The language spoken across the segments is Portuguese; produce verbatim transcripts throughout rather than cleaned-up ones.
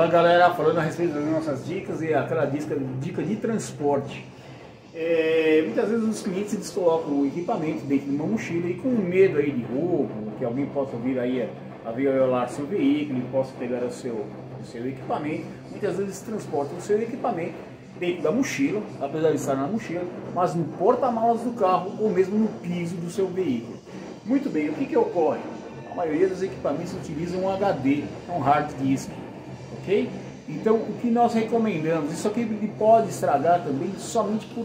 galera, falando a respeito das nossas dicas e aquela dica, dica de transporte. É, muitas vezes os clientes eles colocam o equipamento dentro de uma mochila e com medo aí de roubo, que alguém possa vir aí a violar seu veículo e possa pegar o seu, o seu equipamento. Muitas vezes transportam o seu equipamento dentro da mochila, apesar de estar na mochila, mas no porta-malas do carro ou mesmo no piso do seu veículo. Muito bem, o que que ocorre? A maioria dos equipamentos utilizam um H D, um hard disk, ok? Então o que nós recomendamos, isso aqui ele pode estragar também somente por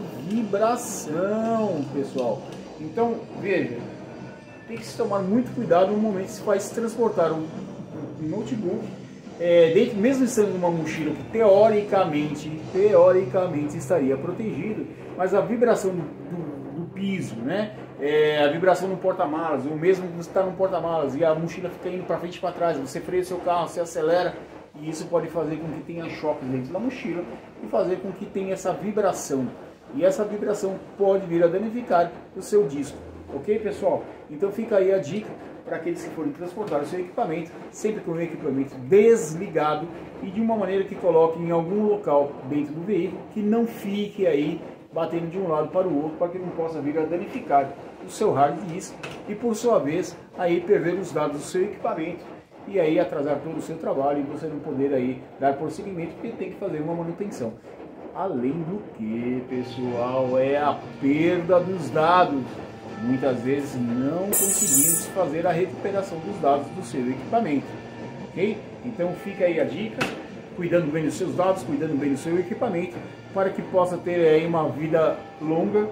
vibração, pessoal. Então veja, tem que se tomar muito cuidado no momento que se vai se transportar um, um notebook, é, dentro, mesmo estando numa mochila que teoricamente, teoricamente estaria protegido, mas a vibração do, do, do piso, né? É, a vibração no porta-malas, ou mesmo você está no porta-malas e a mochila fica indo para frente e para trás, você freia o seu carro, você acelera, e isso pode fazer com que tenha choques dentro da mochila e fazer com que tenha essa vibração. E essa vibração pode vir a danificar o seu disco. Ok, pessoal? Então fica aí a dica para aqueles que forem transportar o seu equipamento, sempre com o equipamento desligado e de uma maneira que coloque em algum local dentro do veículo, que não fique aí batendo de um lado para o outro, para que não possa vir a danificar o seu hard disk e por sua vez aí perder os dados do seu equipamento e aí atrasar todo o seu trabalho e você não poder aí dar prosseguimento, porque tem que fazer uma manutenção. Além do que, pessoal, é a perda dos dados. Muitas vezes não conseguimos fazer a recuperação dos dados do seu equipamento, ok? Então fica aí a dica, cuidando bem dos seus dados, cuidando bem do seu equipamento, para que possa ter aí uma vida longa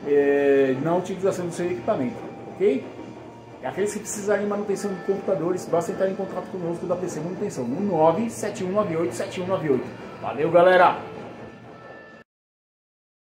é, na utilização do seu equipamento, ok? Aqueles que precisarem de manutenção de computadores, basta entrar em contato conosco da P C Manutenção no nove sete um nove oito sete um nove oito. Valeu, galera!